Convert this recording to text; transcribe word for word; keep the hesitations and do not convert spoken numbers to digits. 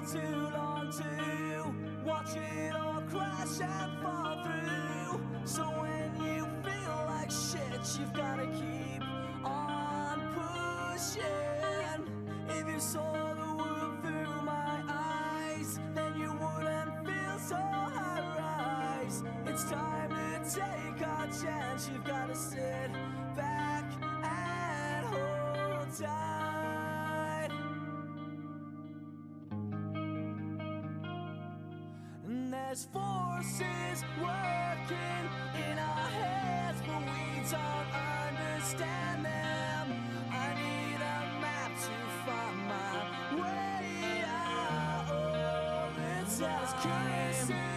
too long to watch it all crash and fall through. So when you feel like shit, you've gotta keep on pushing. If you saw the world through my eyes, then you wouldn't feel so high-rise. It's time to take our chance. You've gotta sit back and hold tight. And there's forces working in our heads, but we don't understand them. I need a map to find my way out all the time.